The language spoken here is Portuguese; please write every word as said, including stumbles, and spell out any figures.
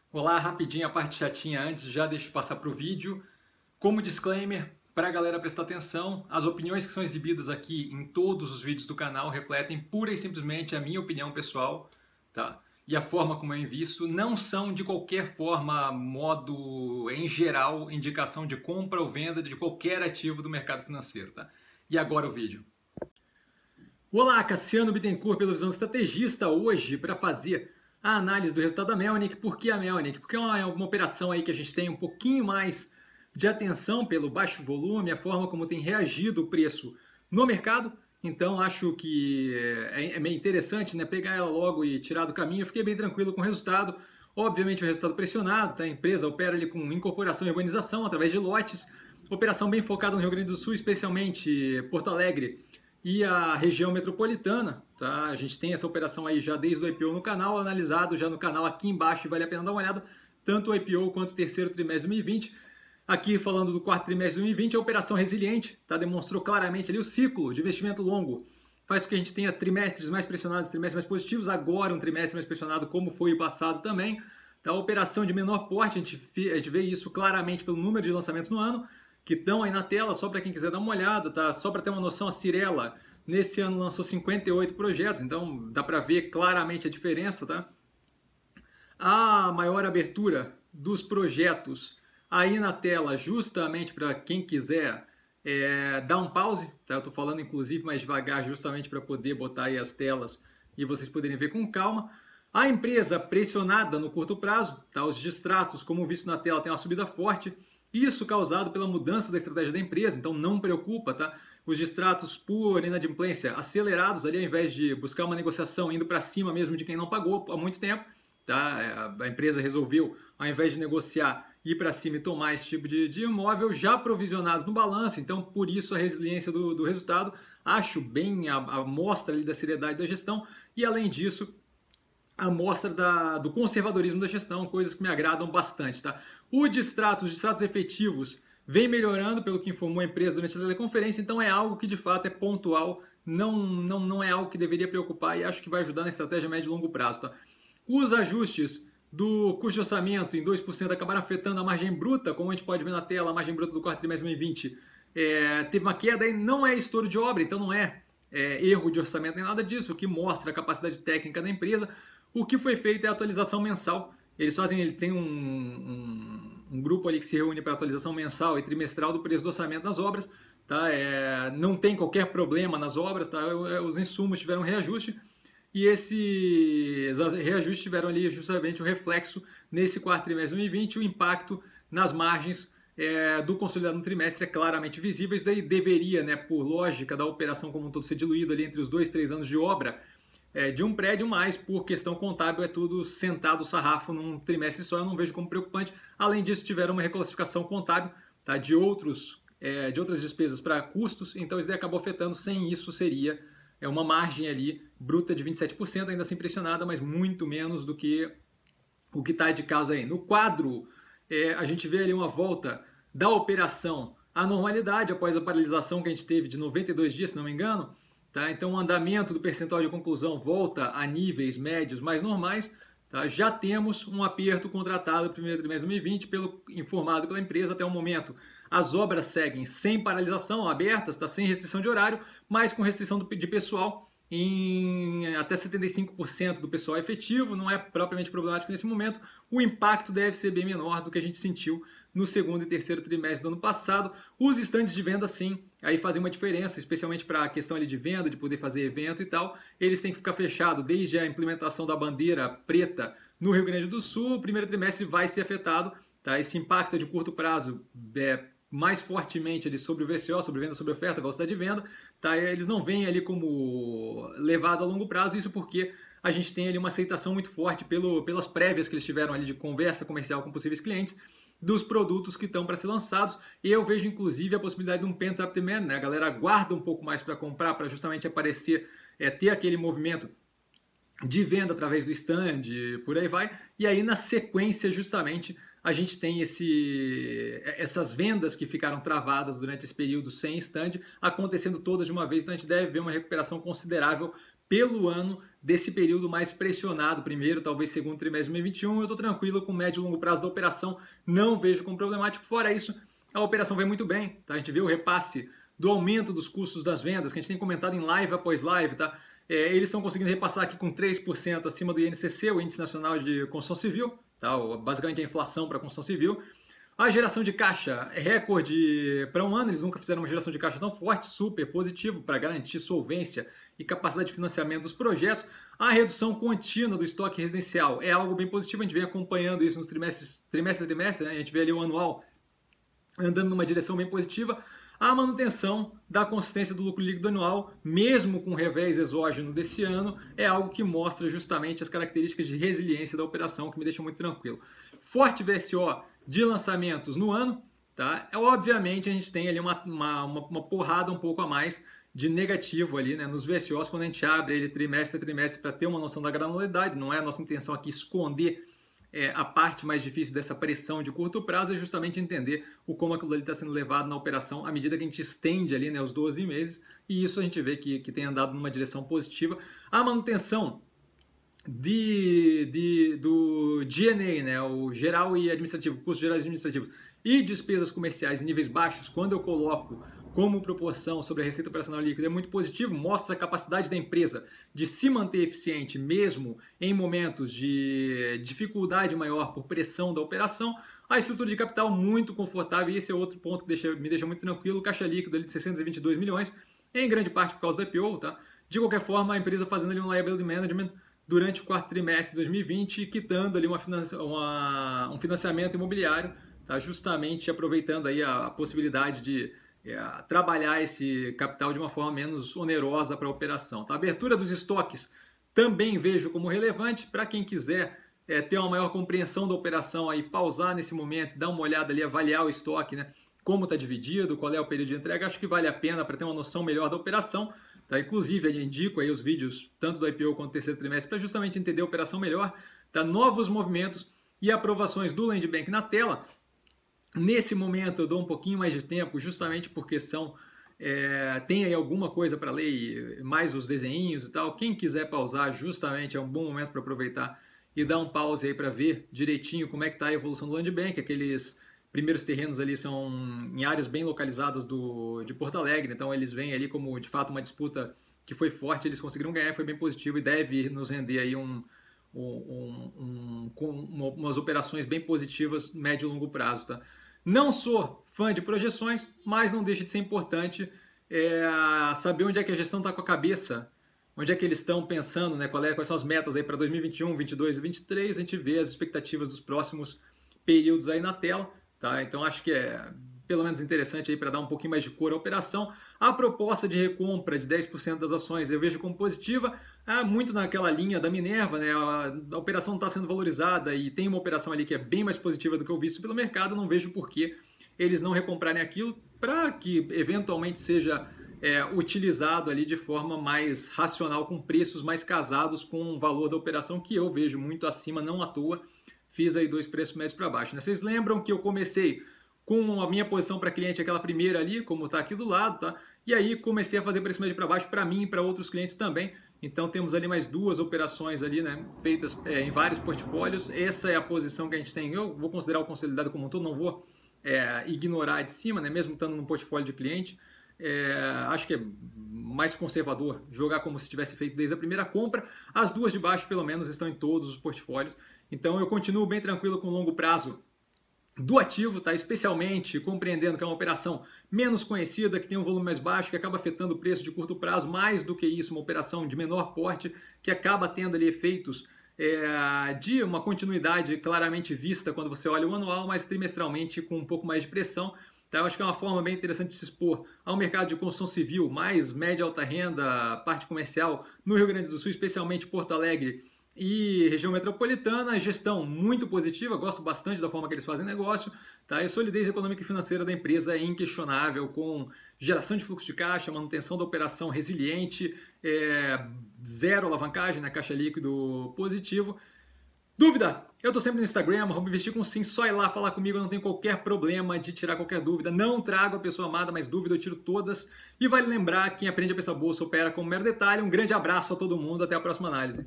Olá, rapidinho a parte chatinha antes, já deixo eu passar para o vídeo. Como disclaimer, para a galera prestar atenção, as opiniões que são exibidas aqui em todos os vídeos do canal refletem pura e simplesmente a minha opinião pessoal, tá? E a forma como eu invisto não são de qualquer forma, modo, em geral, indicação de compra ou venda de qualquer ativo do mercado financeiro, tá? E agora o vídeo. Olá, Cassiano Bittencourt pela Visão Estrategista, hoje para fazer a análise do resultado da Melnick. Por que a Melnick? Porque é uma, uma operação aí que a gente tem um pouquinho mais de atenção pelo baixo volume, a forma como tem reagido o preço no mercado. Então acho que é, é meio interessante, né, pegar ela logo e tirar do caminho. Eu fiquei bem tranquilo com o resultado. Obviamente o resultado pressionado, tá? A empresa opera ali com incorporação e urbanização através de lotes. Operação bem focada no Rio Grande do Sul, especialmente Porto Alegre e a região metropolitana, tá? A gente tem essa operação aí já desde o I P O no canal, analisado já no canal aqui embaixo, vale a pena dar uma olhada, tanto o I P O quanto o terceiro trimestre de dois mil e vinte. Aqui falando do quarto trimestre de dois mil e vinte, a operação resiliente, tá? Demonstrou claramente ali o ciclo de investimento longo, faz com que a gente tenha trimestres mais pressionados, trimestres mais positivos, agora um trimestre mais pressionado, como foi o passado também. Tá? A operação de menor porte, a gente, a gente vê isso claramente pelo número de lançamentos no ano, que estão aí na tela, só para quem quiser dar uma olhada, tá? Só para ter uma noção, a Cyrela nesse ano lançou cinquenta e oito projetos, então dá para ver claramente a diferença, tá? A maior abertura dos projetos aí na tela, justamente para quem quiser é, dar um pause, tá? Eu estou falando inclusive mais devagar, justamente para poder botar aí as telas e vocês poderem ver com calma. A empresa pressionada no curto prazo, tá? Os distratos, como visto na tela, tem uma subida forte. Isso causado pela mudança da estratégia da empresa, então não preocupa, tá? Os distratos por inadimplência acelerados ali, ao invés de buscar uma negociação indo para cima mesmo de quem não pagou há muito tempo, tá? A empresa resolveu, ao invés de negociar, ir para cima e tomar esse tipo de, de imóvel já provisionados no balanço, então por isso a resiliência do, do resultado. Acho bem a, a mostra ali da seriedade da gestão e, além disso, a mostra da, do conservadorismo da gestão, coisas que me agradam bastante. Tá? O distrato, os distratos efetivos vem melhorando pelo que informou a empresa durante a teleconferência, então é algo que de fato é pontual, não, não, não é algo que deveria preocupar e acho que vai ajudar na estratégia médio e longo prazo. Tá? Os ajustes do custo de orçamento em dois por cento acabaram afetando a margem bruta, como a gente pode ver na tela, a margem bruta do quarto trimestre de dois mil e vinte é, teve uma queda e não é estouro de obra, então não é, é erro de orçamento nem nada disso, o que mostra a capacidade técnica da empresa. O que foi feito é a atualização mensal. Eles fazem, ele tem um, um, um grupo ali que se reúne para atualização mensal e trimestral do preço do orçamento das obras. Tá? É, não tem qualquer problema nas obras, tá? Os insumos tiveram reajuste e esses reajustes tiveram ali justamente o reflexo nesse quarto trimestre de dois mil e vinte. O impacto nas margens é, do consolidado no trimestre é claramente visível. Isso daí deveria, né, por lógica da operação como um todo, ser diluído ali entre os dois, três anos de obra É, de um prédio, mas por questão contábil é tudo sentado o sarrafo num trimestre só, eu não vejo como preocupante. Além disso, tiveram uma reclassificação contábil, tá, de, outros, é, de outras despesas para custos, então isso daí acabou afetando. Sem isso seria é, uma margem ali bruta de vinte e sete por cento, ainda assim pressionada, mas muito menos do que o que está de caso aí. No quadro, é, a gente vê ali uma volta da operação à normalidade após a paralisação que a gente teve de noventa e dois dias, se não me engano. Tá? Então o andamento do percentual de conclusão volta a níveis médios mais normais. Tá? Já temos um aperto contratado no primeiro trimestre de dois mil e vinte, pelo, informado pela empresa até o momento. As obras seguem sem paralisação, abertas, tá? Sem restrição de horário, mas com restrição de pessoal em até setenta e cinco por cento do pessoal efetivo, não é propriamente problemático nesse momento. O impacto deve ser bem menor do que a gente sentiu no segundo e terceiro trimestre do ano passado. Os estandes de venda, sim, aí fazem uma diferença, especialmente para a questão ali de venda, de poder fazer evento e tal. Eles têm que ficar fechados desde a implementação da bandeira preta no Rio Grande do Sul. O primeiro trimestre vai ser afetado, tá? Esse impacto de curto prazo é mais fortemente ali sobre o V C O, sobre venda, sobre oferta, velocidade de venda, tá? Eles não vêm ali como levado a longo prazo, isso porque a gente tem ali uma aceitação muito forte pelo, pelas prévias que eles tiveram ali de conversa comercial com possíveis clientes dos produtos que estão para ser lançados. E eu vejo inclusive a possibilidade de um pent-up demand, né? A galera aguarda um pouco mais para comprar, para justamente aparecer, é, ter aquele movimento de venda através do stand, por aí vai. E aí na sequência justamente a gente tem esse, essas vendas que ficaram travadas durante esse período sem stand acontecendo todas de uma vez, então a gente deve ver uma recuperação considerável pelo ano desse período mais pressionado, primeiro, talvez segundo trimestre de dois mil e vinte e um. Eu estou tranquilo com o médio e longo prazo da operação, não vejo como problemático. Fora isso, a operação vai muito bem, tá? A gente vê o repasse do aumento dos custos das vendas, que a gente tem comentado em live após live, tá? É, eles estão conseguindo repassar aqui com três por cento acima do I N C C, o Índice Nacional de Construção Civil, tá? Basicamente a inflação para a construção civil. A geração de caixa é recorde para um ano, eles nunca fizeram uma geração de caixa tão forte, super positivo para garantir solvência e capacidade de financiamento dos projetos. A redução contínua do estoque residencial é algo bem positivo, a gente vem acompanhando isso nos trimestres, trimestre a trimestre, né? A gente vê ali o anual andando numa direção bem positiva. A manutenção da consistência do lucro líquido anual, mesmo com o revés exógeno desse ano, é algo que mostra justamente as características de resiliência da operação, que me deixa muito tranquilo. Forte V S O de lançamentos no ano, tá? Obviamente a gente tem ali uma, uma, uma porrada um pouco a mais de negativo ali, né, nos V S Os quando a gente abre ele trimestre a trimestre para ter uma noção da granularidade. Não é a nossa intenção aqui esconder é, a parte mais difícil dessa pressão de curto prazo, é justamente entender o como aquilo ali está sendo levado na operação à medida que a gente estende ali, né, os doze meses, e isso a gente vê que, que tem andado numa direção positiva. A manutenção De, de, do G N A, né, o geral e administrativo, custos gerais e administrativos e despesas comerciais em níveis baixos, quando eu coloco como proporção sobre a receita operacional líquida, é muito positivo, mostra a capacidade da empresa de se manter eficiente mesmo em momentos de dificuldade maior por pressão da operação. A estrutura de capital muito confortável, e esse é outro ponto que deixa, me deixa muito tranquilo, o caixa líquido ali de seiscentos e vinte e dois milhões, em grande parte por causa do I P O, tá? De qualquer forma, a empresa fazendo ali um liability management durante o quarto trimestre de dois mil e vinte, quitando ali uma, uma, um financiamento imobiliário, tá? Justamente aproveitando aí a, a possibilidade de é, trabalhar esse capital de uma forma menos onerosa para a operação. Tá? A abertura dos estoques também vejo como relevante para quem quiser é, ter uma maior compreensão da operação, aí, pausar nesse momento, dar uma olhada ali, avaliar o estoque, né? Como está dividido, qual é o período de entrega, acho que vale a pena para ter uma noção melhor da operação. Tá? Inclusive, eu indico aí os vídeos tanto do I P O quanto do terceiro trimestre para justamente entender a operação melhor, tá? Novos movimentos e aprovações do Land Bank na tela. Nesse momento eu dou um pouquinho mais de tempo, justamente porque são, é, tem aí alguma coisa para ler, mais os desenhinhos e tal. Quem quiser pausar, justamente é um bom momento para aproveitar e dar um pause aí para ver direitinho como é que está a evolução do Land Bank. Aqueles primeiros terrenos ali são em áreas bem localizadas do, de Porto Alegre, então eles vêm ali como de fato uma disputa que foi forte, eles conseguiram ganhar, foi bem positivo e deve nos render aí um, um, um, um, umas operações bem positivas médio e longo prazo. Tá? Não sou fã de projeções, mas não deixa de ser importante é, saber onde é que a gestão está com a cabeça, onde é que eles estão pensando, né, qual é, quais são as metas aí para dois mil e vinte e um, vinte e dois e vinte e três, a gente vê as expectativas dos próximos períodos aí na tela. Tá? Então acho que é pelo menos interessante aí para dar um pouquinho mais de cor à operação. A proposta de recompra de dez por cento das ações eu vejo como positiva, é muito naquela linha da Minerva, né? a, a operação está sendo valorizada e tem uma operação ali que é bem mais positiva do que o visto pelo mercado, não vejo por que eles não recomprarem aquilo para que eventualmente seja é, utilizado ali de forma mais racional, com preços mais casados com o valor da operação, que eu vejo muito acima, não à toa. Fiz aí dois preços médios para baixo. Né? Vocês lembram que eu comecei com a minha posição para cliente, aquela primeira ali, como está aqui do lado, tá? E aí comecei a fazer preço médio para baixo para mim e para outros clientes também. Então temos ali mais duas operações ali, né? Feitas é, em vários portfólios. Essa é a posição que a gente tem. Eu vou considerar o consolidado como um todo, não vou é, ignorar de cima, né? Mesmo estando no portfólio de cliente. É, acho que é mais conservador jogar como se tivesse feito desde a primeira compra. As duas de baixo, pelo menos, estão em todos os portfólios. Então eu continuo bem tranquilo com o longo prazo do ativo, tá? Especialmente compreendendo que é uma operação menos conhecida, que tem um volume mais baixo, que acaba afetando o preço de curto prazo, mais do que isso, uma operação de menor porte, que acaba tendo ali efeitos é, de uma continuidade claramente vista quando você olha o anual, mas trimestralmente com um pouco mais de pressão. Tá? Eu acho que é uma forma bem interessante de se expor ao mercado de construção civil, mais média alta renda, parte comercial, no Rio Grande do Sul, especialmente Porto Alegre e região metropolitana. Gestão muito positiva, gosto bastante da forma que eles fazem negócio, tá? E a solidez econômica e financeira da empresa é inquestionável, com geração de fluxo de caixa, manutenção da operação resiliente, é, zero alavancagem, né? Caixa líquido positivo. Dúvida? Eu tô sempre no Instagram, arroba investir com sim, só ir lá falar comigo, eu não tenho qualquer problema de tirar qualquer dúvida. Não trago a pessoa amada, mas dúvida eu tiro todas. E vale lembrar, quem aprende a pensar bolsa opera com um mero detalhe. Um grande abraço a todo mundo, até a próxima análise.